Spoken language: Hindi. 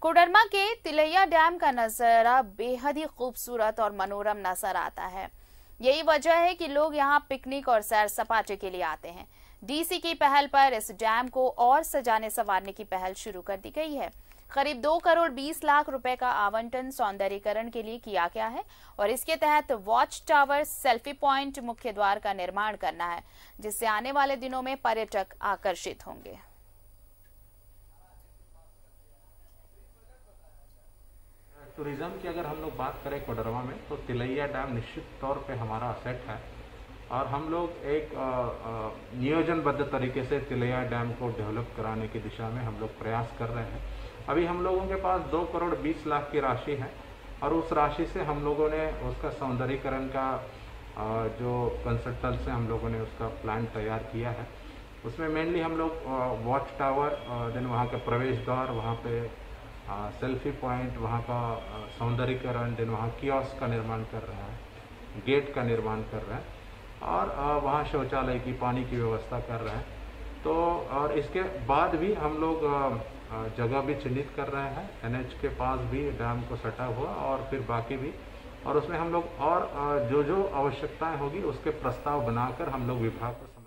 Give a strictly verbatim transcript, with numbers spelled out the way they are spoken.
कोडरमा के तिलैया डैम का नजारा बेहद ही खूबसूरत और मनोरम नजर आता है। यही वजह है कि लोग यहां पिकनिक और सैर सपाटे के लिए आते हैं। डीसी की पहल पर इस डैम को और सजाने संवारने की पहल शुरू कर दी गई है। करीब दो करोड़ बीस लाख रुपए का आवंटन सौंदर्यीकरण के लिए किया गया है और इसके तहत वॉच टावर, सेल्फी पॉइंट, मुख्य द्वार का निर्माण करना है, जिससे आने वाले दिनों में पर्यटक आकर्षित होंगे। टूरिज्म की अगर हम लोग बात करें कोडरमा में, तो तिलैया डैम निश्चित तौर पे हमारा असेट है और हम लोग एक नियोजनबद्ध तरीके से तिलैया डैम को डेवलप कराने की दिशा में हम लोग प्रयास कर रहे हैं। अभी हम लोगों के पास दो करोड़ बीस लाख की राशि है और उस राशि से हम लोगों ने उसका सौंदर्यीकरण का जो कंसल्टेंट से हम लोगों ने उसका प्लान तैयार किया है। उसमें मेनली हम लोग वॉच टावर, देन वहाँ के प्रवेश द्वार, वहाँ पे सेल्फी पॉइंट, वहाँ का सौंदर्यीकरण, देन वहाँ कियोस्क का निर्माण कर रहे हैं, गेट का निर्माण कर रहे हैं और वहाँ शौचालय की, पानी की व्यवस्था कर रहे हैं। तो और इसके बाद भी हम लोग जगह भी चिन्हित कर रहे हैं, एनएच के पास भी डैम को सटा हुआ और फिर बाकी भी, और उसमें हम लोग और जो जो आवश्यकताएं होगी उसके प्रस्ताव बनाकर हम लोग विभाग को